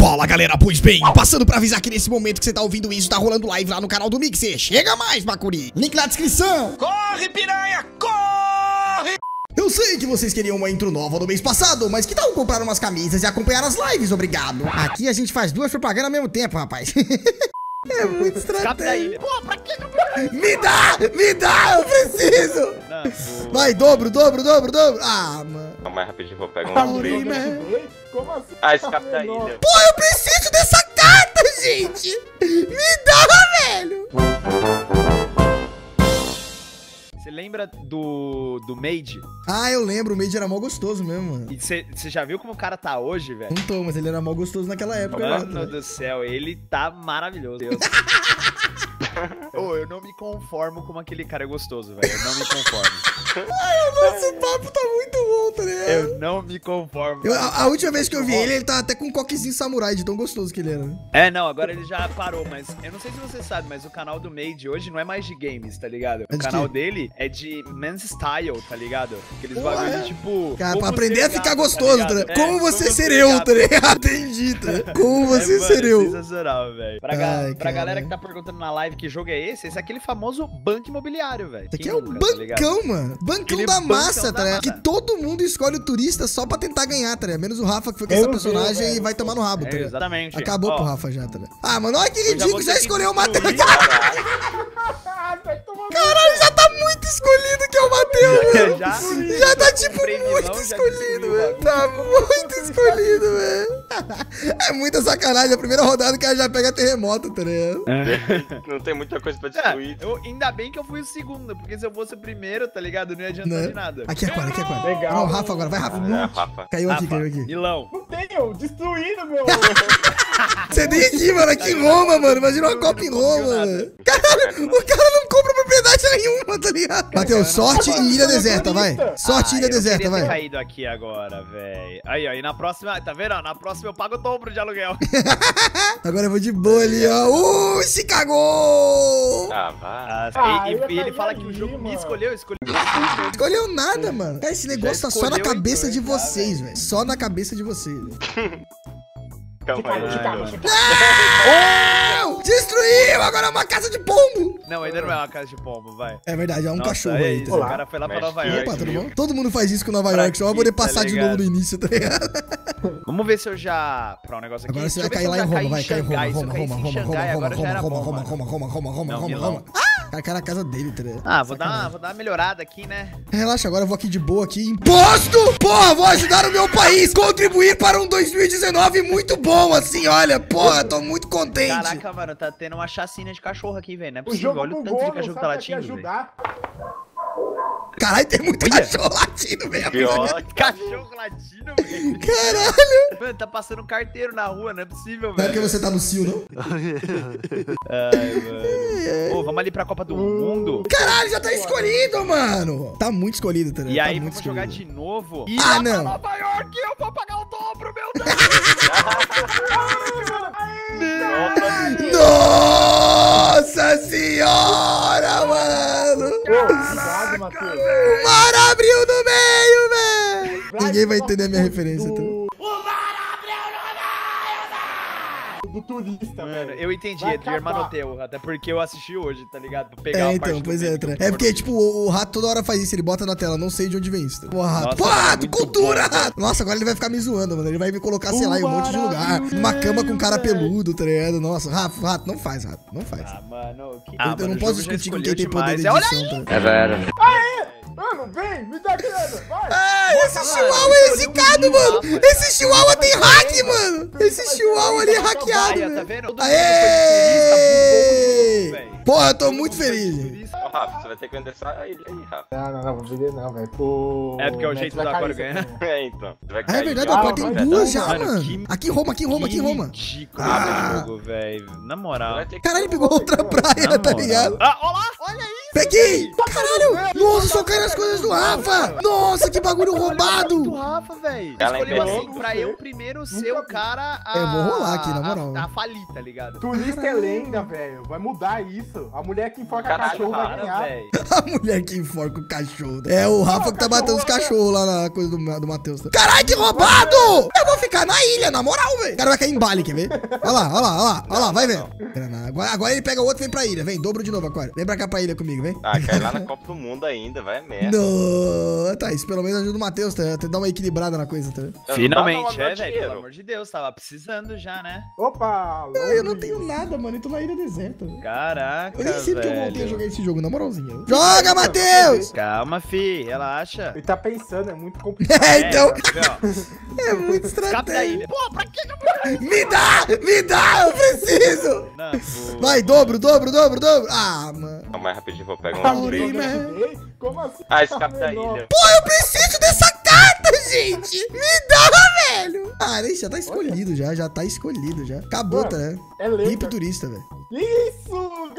Fala galera, pois bem, passando pra avisar que nesse momento que você tá ouvindo isso, tá rolando live lá no canal do Mixer. Chega mais, Bacuri! Link na descrição! Corre, piranha, corre! Eu sei que vocês queriam uma intro nova no mês passado, mas que tal comprar umas camisas e acompanhar as lives, obrigado? Aqui a gente faz duas propagandas ao mesmo tempo, rapaz. É muito estratégia. Pô, pra que não... Me dá, eu preciso! Não, Vai, dobro. Ah, mano. Mais rapidinho, vou pegar Ah, um Uri, vídeo. man. Como assim? Ah, escape da ilha. Pô, eu preciso dessa carta, gente! Me dá, velho! Você lembra do Made? Ah, eu lembro, o Made era mó gostoso mesmo, mano. E você já viu como o cara tá hoje, velho? Não tô, mas ele era mó gostoso naquela época. Mano do céu, ele tá maravilhoso. Ô, eu não me conformo como aquele cara é gostoso, velho. Eu não me conformo. Nosso papo tá muito bom, tá ligado? Eu não me conformo. A última vez que eu vi ele tá até com um coquezinho samurai, de tão gostoso que ele era, né? É, não, agora ele já parou, mas eu não sei se você sabe, mas o canal do Made hoje não é mais de games, tá ligado? É O de canal quê? dele é de men's style, tá ligado? Aqueles Pô, bagulho é. de tipo... Cara, como pra aprender ser a ficar gato, gostoso, tá ligado? ligado? Como você ser ser eu, gato. tá ligado? Entendi, tá ligado? Como você mano, ser eu. Sensacional, velho. Pra Ai, cara. galera que tá perguntando na live que jogo é esse é aquele famoso banco imobiliário, velho. Isso aqui Quem é o nunca, tá ligado? bancão, mano. Bancão Aquele da bancão massa, da tá ligado? massa. Que todo mundo escolhe o turista só pra tentar ganhar, tá ligado? Menos o Rafa, que foi com essa Meu personagem Deus, e velho. vai tomar no rabo, tá É, ligado? exatamente. Acabou Ó, pro Rafa já, tá ligado? Ah, mano, olha que eu já ridículo, vou já ter que escolheu o Matheus. destruir, caralho. Caralho, já tá muito escolhido que é o Matheus, Já? velho. Já tá tipo Premizão, muito já escolhido, destruiu o velho. Tá muito escolhido, velho. É muita sacanagem. A primeira rodada que ela já pega terremoto, tá ligado? Não tem muita coisa pra É, destruir. ainda bem que eu fui o segundo, porque se eu fosse o primeiro, tá ligado? Não ia adiantar Né? de nada. Aqui é qual, aqui é qual. Legal. Não, o Rafa agora, vai, Rafa. É, Rafa. Caiu aqui, Rafa, caiu aqui. Milão. Não tenho, destruindo, meu. Você nem aqui, mano, aqui em Roma, mano. Imagina uma Copa em Roma, mano. Caralho, o cara não compra propriedade nenhuma, tá ligado? Matheus, sorte e ilha deserta, vai. Sorte e ilha deserta, Eu queria ter vai. caído aqui agora, velho. Aí, ó, e na próxima, tá vendo? Ó, na próxima eu pago o dobro de aluguel. Agora eu vou de boa ali, ó. Se cagou! Ah, vai. Ah, eu ia E ele cair fala ali, que o jogo me mano. escolheu. Escolheu nada, mano. Cara, esse negócio tá só na escolheu, cabeça de então, vocês, velho. Só na cabeça de vocês, velho. Calma aí. Não! Destruiu! Agora é uma casa de pombo! Não, ainda não é uma casa de pombo, vai. É verdade, é um Nossa, cachorro é aí. isso, Tá o ligado? cara foi lá pra Mexe Nova aqui. York. Opa, tudo viu? bom? Todo mundo faz isso com Nova Pra York, só pra quê, poder tá passar de novo ligado? no início, tá ligado? Vamos ver se eu já... Pra um negócio aqui. Agora você Deixa vai eu ver cair se lá eu em já Roma, vai, caí cai em em Roma, Xangai. Roma, Se eu caísse em Roma, Xangai, Roma, agora já era Roma, bom, Roma, mano. Roma, Roma, Roma, Roma, Não, Roma, Milão. Roma. Cara, cara, a casa dele, tá ligado? Ah, vou dar uma melhorada aqui, né? Relaxa, agora eu vou aqui de boa aqui. Imposto! Porra, vou ajudar o meu país, contribuir para um 2019 muito bom, assim, olha. Porra, tô muito contente. Caraca, mano, tá tendo uma chacina de cachorro aqui, velho. Não é O possível. jogo Olha o tanto bugou, de não cachorro que sabe tá pra que latindo, velho. ajudar. Caralho, tem muito cachorro latindo mesmo. Pior. Cachorro latindo, velho. Caralho. Mano, tá passando um carteiro na rua, não é possível, Não é porque velho. você tá no cio, não? Ai, mano. Pô, vamos ali pra Copa do Mundo. Caralho, já tá escolhido, mano. Tá muito escolhido, tá ligado? E Tá aí, muito vamos jogar escolhido. de novo. E Ah, lá pra não. Nova York, eu vou pagar o dobro, meu Deus. Nossa senhora, mano. Cuidado, Matheus. O mar abriu no meio, velho. Ninguém vai entender a minha referência, tá? Do turista, Mano, velho. eu entendi, Vai é de acabar. Hermanoteu, até porque eu assisti hoje, tá ligado? Pra pegar É, a parte então, do pois é, meme tá? que eu É porque, formei. tipo, o rato toda hora faz isso, ele bota na tela, não sei de onde vem isso. Porra, rato. Nossa, Pô, mano, é rato, muito cultura, bom. rato. Nossa, agora ele vai ficar me zoando, mano. Ele vai me colocar, sei lá, em um monte de lugar. Numa cama com cara peludo, tá ligado? Nossa, rato, não faz, rato. Não faz. Ah, mano, que... Eu não posso discutir com quem tem poder de Olha edição, tá? É velho. Mano, vem, me dá grana, vai. Ah, esse mano, chihuahua é escolhi um zicado, menino, mano. rapaz. Esse chihuahua tem hack, mano. Esse chihuahua ali é hackeado, Aí, ó, tá velho. vendo? Todo mundo foi turista, Aê! bugou o jogo, velho. Porra, eu tô Todo muito mundo foi feliz. turista. Ô, Rafa, você vai ter que vender essa ilha aí, Rafa. Não, vou vender não, velho. Pô, É porque é o Neto jeito vai da cair Cora isso aqui, ganhar. né? É, então. Você vai Ah, cair. é verdade, Ah, ó, tem vai, duas já, mano, mano. que- Aqui em Roma, aqui em Roma, aqui em Roma. Ridículo Ah. esse jogo, velho. Na Você moral. vai ter que... Caralho, ele pegou outra praia, Na tá moral. ligado? Ah, olha lá, olha isso. Peguei! Caralho! Nossa, só cai nas coisas do Rafa! Nossa, que bagulho Do roubado! Rafa, velho. Ela Escolheu inventou. assim, pra eu primeiro ser o cara a... Eu vou rolar aqui, na moral. A falir, tá ligado? Turista é lenda, velho. Vai mudar isso. A mulher que enforca Caralho, cachorro vai Para, ganhar. velho. A mulher que enforca o cachorro. É o Rafa que tá matando os cachorros lá na coisa do Matheus. Caralho, que roubado! Eu vou ficar na ilha, na moral, velho. O cara vai cair em bale, quer ver? Olha lá, olha lá, olha lá, olha lá, vai ver. Agora ele pega o outro e vem pra ilha. Vem, dobro de novo, Aquário. Vem pra cá pra ilha comigo, vem. Ah, cai lá na Copa do Mundo ainda, vai merda. Não, tá, isso pelo menos ajuda o Matheus, tá? Tem que dar uma equilibrada na coisa, tá? Finalmente, velho. Pelo amor de Deus, tava precisando já, né? Opa! Eu não tenho nada, mano. Eu tô na ilha deserta. Caraca, Eu nem sei porque eu voltei a velho. jogar esse jogo, na moralzinha. Joga, Matheus! Calma, fi, relaxa. Ele tá pensando, é muito complicado. É, então. Ó, É muito escapa da ilha. estratégia. Pô, pra que que eu... Me dá, eu preciso. Não, pô. Vai, dobro, dobro, dobro, dobro. Ah, mano. Calma aí, rapidinho, vou pegar Ah, um Ori, free. né? Como assim? Ah, escape da Menor. ilha. Pô, eu preciso dessa carta, gente. Me dá, velho. Ah, isso já tá escolhido, já tá escolhido, já. Acabou, tá, né? É Hipo lenda. turista, velho. Isso,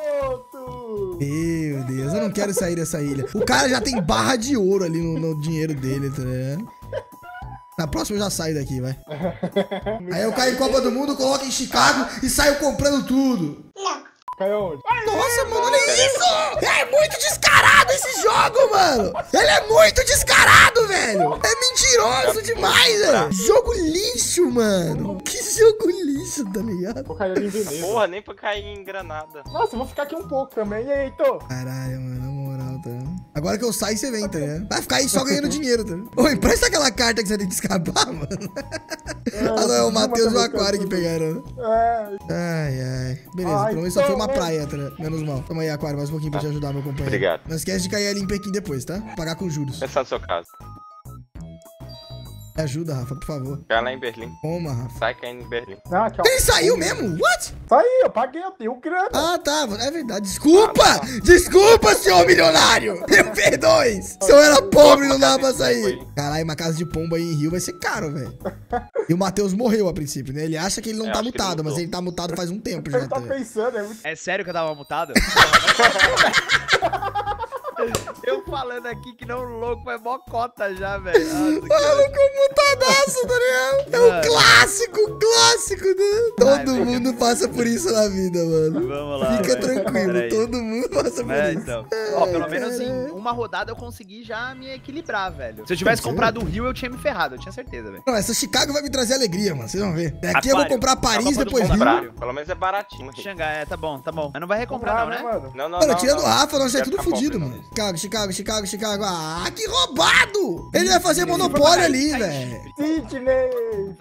garoto! Meu Deus, eu não quero sair dessa ilha. O cara já tem barra de ouro ali no dinheiro dele, tá ligado? Na próxima eu já saio daqui, vai. Aí eu caio em Copa do Mundo, coloco em Chicago e saio comprando tudo. Caiu onde? Nossa, mano, olha isso! É muito descarado esse jogo, mano! Ele é muito descarado, velho! É mentiroso demais, velho! Jogo lixo, mano! Que jogo lixo, tá ligado? Vou cair ali em Veneza. Porra, nem pra cair em Granada. Nossa, eu vou ficar aqui um pouco também. E aí, Heitor? Caralho, mano, na moral, tá ligado? Agora que eu saio, você vem, tá ligado? Vai ficar aí só ganhando dinheiro, tá ligado? Ô, empresta aquela carta que você tem que escapar, mano. Ah, não, é o Matheus e o Aquário que pegaram. É, Ai, ai. Beleza, Ai, pelo menos só foi uma então, praia, tá ligado? Menos mal. Toma aí, Aquário, mais um pouquinho pra te ajudar, meu companheiro. Obrigado. Não esquece de cair ali em Pequim depois, tá? Pagar com juros. Pensar no seu caso. Me ajuda, Rafa, por favor. Cai lá em Berlim. Toma, Rafa. Sai caindo em Berlim. não, aqui, ó. Ele saiu mesmo? What? Sai, eu paguei, eu tenho grana. Ah, tá. É verdade. Desculpa! Desculpa, senhor milionário! Me perdoe! Se eu era pobre, não dava pra sair. Caralho, uma casa de pomba aí em Rio vai ser caro, velho. E o Matheus morreu a princípio, né? Ele acha que ele não tá acho que ele mutado, mas mudou. ele tá mutado faz um tempo já. Ele tá Tá ligado? pensando, é muito... É sério que eu tava mutado? Eu falando aqui que não louco, é mocota já, velho. Maluco mutadaço, tá ligado? É Mano. um clássico, né? Todo Ai, mundo passa por isso na vida, mano. Vamos lá. Fica velho. tranquilo, Peraí. todo mundo passa por É, isso. então. Ó, pelo menos em uma rodada eu consegui já me equilibrar, velho. Se eu tivesse comprado o Rio, eu tinha me ferrado, eu tinha certeza, velho. Não, essa Chicago vai me trazer alegria, mano. Vocês vão ver. Daqui eu vou Aquário. comprar A Paris, Copa do depois Mundo Rio. Aquário. Pelo menos é baratinho. Xangai, tá bom, tá bom. Mas não vai recomprar não, né? mano? Não, não, Mano, não. tirando o não. Rafa, nós é Quero tudo ficar fudido, pobre, mano. não. Chicago. Ah, que roubado! Ele vai fazer monopólio ali, velho. Sidney!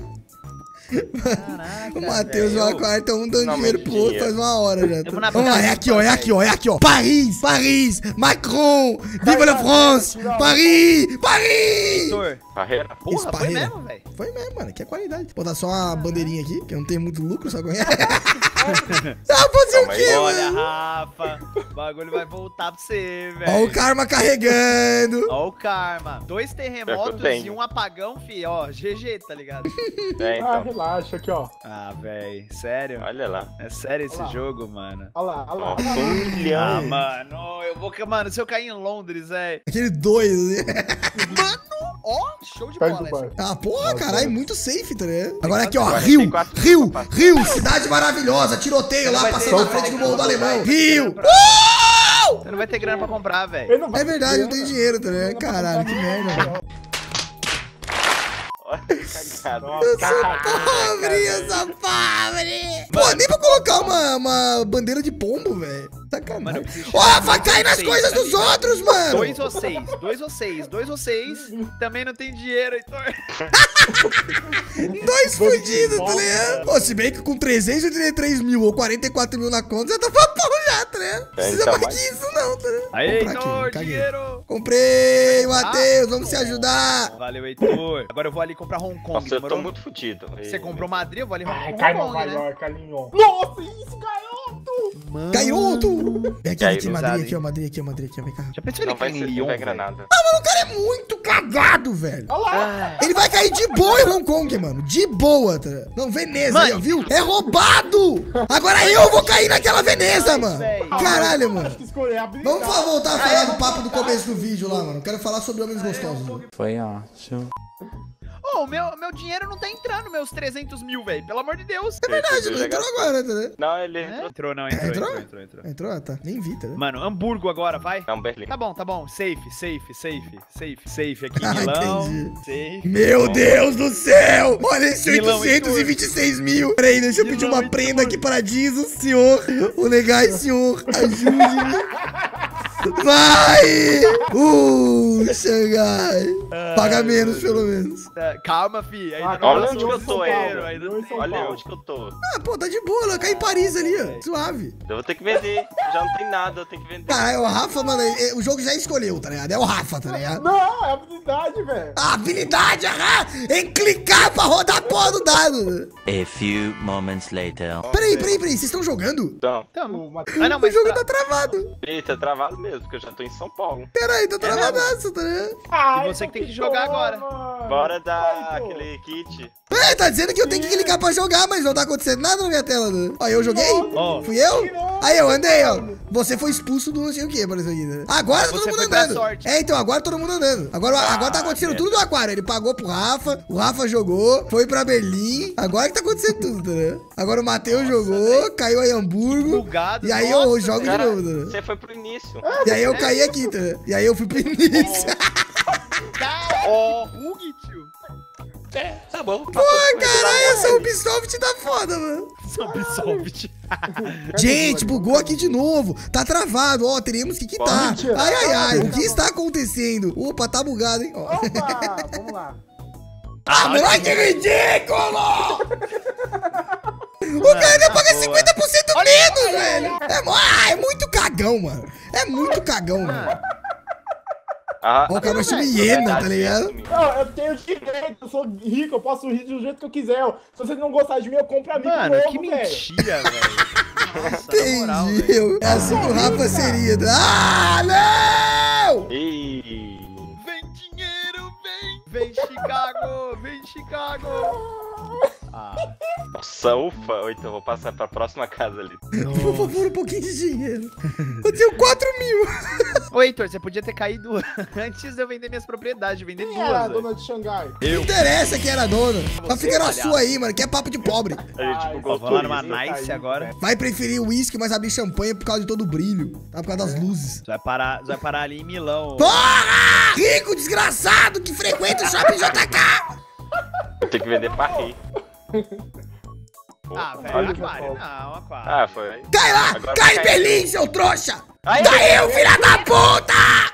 Caraca, O Matheus e o velho. Aquário estão dando Finalmente dinheiro pro outro dinheiro. faz uma hora já. vou na Vamos lá, é aqui, ó, é aqui, ó, é aqui, ó. Paris, Macron, Viva la France, Paris! Heitor, Barreira. porra, Isso, foi barreira. mesmo, velho. Foi mesmo, mano, que é qualidade. Vou botar só uma bandeirinha aqui, que eu não tenho muito lucro, só conhece. Ah, fazer o Calma quê, aí. Olha, mano? Rafa, o bagulho vai voltar pra você, Ó o velho. karma carregando. Ó o karma. 2 terremotos tenho. e um apagão, fi. Ó, GG, tá ligado? É, Ah, então. relaxa aqui, ó. Ah, velho, sério? Olha lá. É sério esse Olha lá. jogo, mano? Olha lá, olha lá. Nossa, olha lá. 1 milhão. Ah, mano, eu vou... Mano, se eu cair em Londres, velho... Aquele dois, assim. Mano, ó, show de Pega bola do essa. bar. Ah, porra, caralho, muito safe, tá ligado? Agora aqui, ó, 44 Rio, cidade maravilhosa, tiroteio lá, Vai passando ter na frente do grana Morro do pra Alemão. comprar. Rio! Você não vai ter grana pra comprar, velho. Ele não vai É verdade, ter não tem grana. dinheiro, tá ligado? Caralho, que merda, mano. Olha que cagada. Eu sou pobre, eu sou pobre. Pô, nem pra colocar uma bandeira de pombo, velho. Mano, eu Sacanagem. preciso Ó, chegar vai no cair nas 6, coisas tá dos ligado? outros, mano. 2 ou 6, 2 ou 6, 2 ou 6. Também não tem dinheiro, Heitor. Dois fudidos, tá ligado? Pô, se bem que com 383 mil ou 44 mil na conta, já tá papão já, tá ligado? Não precisa então, mais mas- que isso, não, tá ligado? Aí, Comprar aqui, Heitor, caguei. dinheiro. Comprei, Matheus, vamos se ajudar. Valeu, Heitor. Agora eu vou ali comprar Hong Kong, Nossa, eu tô demorou? muito fudido. Você comprou Madrid, eu vou ali Ai, Hong cai Kong, Nova né? York, Alinho. Nossa, isso, garoto! Mano. Canhoto! Vem aqui, Caiu aqui, no Madrid, usado, aqui, ó, Madrid, aqui, ó, Madrid, aqui, ó, vem cá. Já pensou ele Não vai cair em ser Lyon, vai velho? granada. Mano, o cara é muito cagado, velho. Olha lá. Ele vai cair de boa em Hong Kong, mano. De boa, tá? Não, Veneza aí, ó, viu? É roubado! Agora eu vou cair naquela Veneza, mano. velho. Caralho, mano. Acho que escolher a habilidade. Vamos voltar a falar do papo do começo do vídeo lá, mano. Quero falar sobre homens gostosos. Mano. Foi ótimo. Ô, meu dinheiro não tá entrando, meus 300 mil, velho. Pelo amor de Deus. É verdade, não entrou agora, tá? Né? Não, ele É? entrou. Entrou, não, Entrou? entrou. Entrou? Ah, tá. Nem vi, tá? Né? Mano, Hamburgo agora, vai. Não, Berlim. Tá bom. Safe aqui, Ah, Milão. entendi. Safe. Meu Deus do céu! Olha esse Milão e 826 mil. Peraí, deixa eu pedir Milão uma e prenda aqui para Jesus, senhor. O negai, senhor. Ajude-me. Vai! Xangai. Paga menos, pelo menos. Calma, fi. Ainda Ah, não Olha passou onde o que eu tô, desespero, hein? ainda Eu não em São Olha Paulo. onde que eu tô. Ah, pô, tá de boa, né? Cai em Paris ali, ó. Suave. Eu vou ter que vender. Já não tem nada, eu tenho que vender. Cara, é o Rafa, mano, o jogo já escolheu, tá ligado? É o Rafa, tá ligado? Não, é habilidade, velho. A habilidade, em clicar pra rodar a porra do dado. A few moments later. Peraí, vocês estão jogando? Então, Tamo. O Matheus- Ah, não, O mas jogo tá travado. eita, travado mesmo, porque eu já tô em São Paulo. Peraí, tá travadaço, tá ligado? Ai, E você que tem que jogar agora. mano. Bora dar Ai, pô. aquele kit. É, tá dizendo que eu tenho que clicar pra jogar, mas não tá acontecendo nada na minha tela. Né? Ó, eu joguei? Ó. Fui eu? Aí eu andei, ó. Você foi expulso do não sei o que, por isso aqui, né? Agora todo Você mundo foi pra andando. sorte. É, então, agora todo mundo andando. Agora tá acontecendo tudo no aquário. Ele pagou pro Rafa, o Rafa jogou, foi pra Berlim. Agora que tá acontecendo tudo, tá ligado? Agora o Matheus jogou, caiu em Hamburgo. Bugado, E aí nossa, eu jogo Cara, de novo, tá ligado? você foi pro início. E aí eu caí aqui, tá ligado? E aí eu fui pro início. Ó, Hug, tio. Tá bom. Pô, caralho, essa Ubisoft tá foda, mano. Ubisoft. Gente, bugou aqui de novo. Tá travado, ó. Teremos que quitar. Mentira. Ai, ai, ai. O que está acontecendo? Opa, tá bugado, hein? Ó. Opa, vamos lá. Ah, mano, olha que ridículo! O cara ainda paga 50% menos, velho. É muito cagão, mano. É muito cagão, mano. Ah, Ó, o cara vai chamar é hiena, verdade tá ligado? mesmo. Não, eu tenho direito, eu sou rico, eu posso rir do jeito que eu quiser. Se vocês não gostarem de mim, eu compro amigo Mano, novo, que velho. mentira, velho. Nossa, na moral, velho. Entendi. É assim que o Rafa seria. Ah, não! Ih. Vem dinheiro, vem! Vem Chicago, vem Chicago! Ah, Nossa, ufa. Ou então eu vou passar pra próxima casa ali. Por favor, um pouquinho de dinheiro. Eu tenho 4 mil. ô Heitor, você podia ter caído antes de eu vender minhas propriedades, vender Quem era a duas. dona de Xangai? Não interessa quem era dona. Vai ficar na sua aí, mano, que é papo de pobre. A gente Ai, bugou Vou lá tudo. numa isso. Nice agora. Vai preferir uísque, mas abrir champanhe por causa de todo o brilho. Tá? Por causa das luzes. Você vai parar ali em Milão. Porra! Rico desgraçado que frequenta o shopping JK. Eu tenho que vender pra rir. Ah, velho, Olha. aquário. Não, aquário. Ah, foi. Cai lá! Agora Cai em vai Berlim, seu trouxa! Ai, Caiu, filha da puta!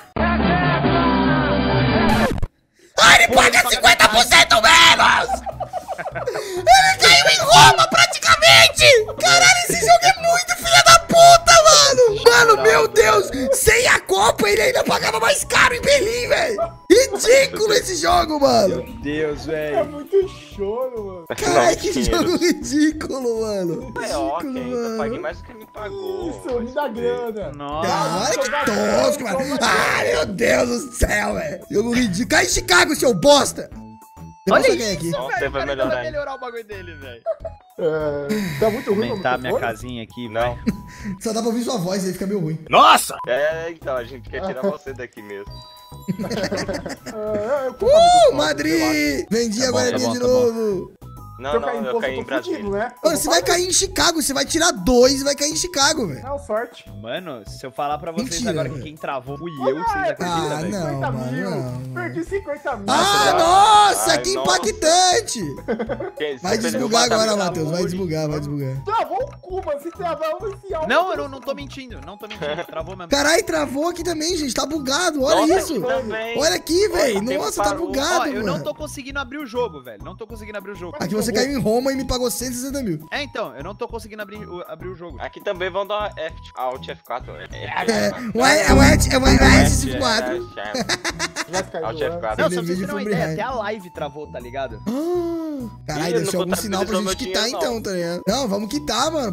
Ah, ele paga 50% menos! Ele caiu em Roma, praticamente! Caralho, esse jogo é muito filha da puta, mano! Mano, meu Deus! Sem a Copa, ele ainda pagava mais caro em Berlim, velho! Ridículo esse jogo, mano! Meu Deus, É velho. muito choro, mano. Caralho, que dinheiro. jogo ridículo, mano! É, ó, Ridículo, quem ainda paguei mano! mais do que me pagou. Isso, me dá grana. Nossa. Caralho, que tosco, mano! Ai, meu Deus do céu, velho! Jogo ridículo! Cai em Chicago, seu bosta! Olha Depois eu isso, ganhei aqui. Nossa, velho. O vai cara ainda melhorar, vai hein? melhorar o bagulho dele, velho. É, tá muito ruim, Aumentar meu minha microfone? casinha aqui, Não. vai. Só dá pra ouvir sua voz, aí fica meio ruim. Nossa! É, então, a gente quer tirar você daqui mesmo. É, eu compro amigo novo, Madrid! Vendi Tá bom, agora tá de bom, tá novo. Não, Se eu não, cair em eu posto, caí eu em tô fudido, Brasília. né? Mano, você vai cair em Chicago, você vai tirar 2 e vai cair em Chicago, velho. Não, sorte. Mano, se eu falar pra vocês Mentira, agora que velho. quem travou fui eu, vocês acreditam, Ah, velho? não. 50 mano, mil. não. Perdi 50 mil. Ah, já- nossa, Ai, que nossa. impactante! Quem- Vai você perdeu desbugar o agora, patamar. Matheus. Vai desbugar, vai desbugar. Travou o cu, mano. Se travar, eu vou enfiar. Não, eu não tô mentindo, travou mesmo. Caralho, travou aqui também, gente. Tá bugado, olha Nossa, isso. aqui também. Olha aqui, velho. o tempo Nossa, tá parou. bugado, Ó, eu não mano. tô conseguindo abrir o jogo, velho. Não tô conseguindo abrir o jogo. Aqui você caiu em Roma e me pagou 160 mil. É, então, eu não tô conseguindo abrir o jogo. Aqui também vão dar F, Alt F4. É, o S4. Já caiu. Alt né? F4. Não, só pra vocês vídeo terem uma from ideia, behind. até a live travou, tá ligado? Caralho, Ih, deve não ser algum sinal pra contabilizou gente meu quitar dinheiro, então, tá ligado? Não, vamos quitar, mano.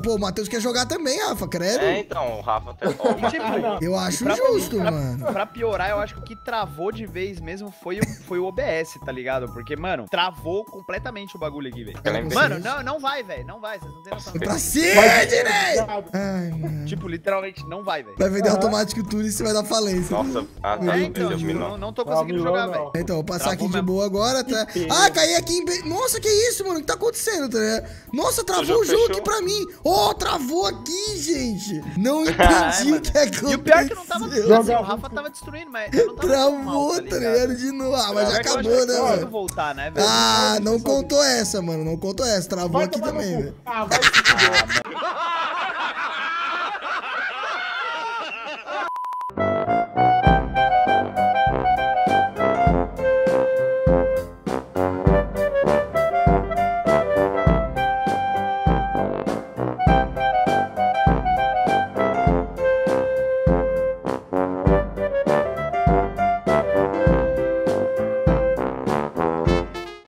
Pô, o Matheus quer jogar também, Rafa, credo. É, então, o Rafa até E, tipo, Eu acho pra- justo, pra- mano. Pra piorar, eu acho que o que travou de vez mesmo foi o OBS, tá ligado? Porque, mano, travou completamente o bagulho aqui, velho. Mano, não vai, velho. Não vai, vocês não têm noção. Foi pra Sidney! Obrigado. Ai, mano. Tipo, literalmente, não vai, velho. Vai vender automático tudo e você vai dar falência. Nossa, tá, Então, Deus tipo, me não. não tô conseguindo Não, jogar, não. velho. Então, vou passar Travou aqui de mesmo. boa agora. Tá... Que Ah, caí aqui em... Nossa, que isso, mano? O que tá acontecendo, tá ligado? Nossa, travou jogo o jogo fechou. aqui pra mim. Oh, travou aqui, gente. Não entendi o que aconteceu. E o pior é que não tava Joga- assim, o Rafa tava destruindo, mas eu não tava tão mal, Travou, tá ligado? De novo. Ah, mas já Pior que eu acho acabou, que né, eu consigo velho? voltar, né, velho? Ah, não contou essa, mano. Não contou essa. Travou Vai aqui tomar no também, cu. velho. Ah, vai se fuder.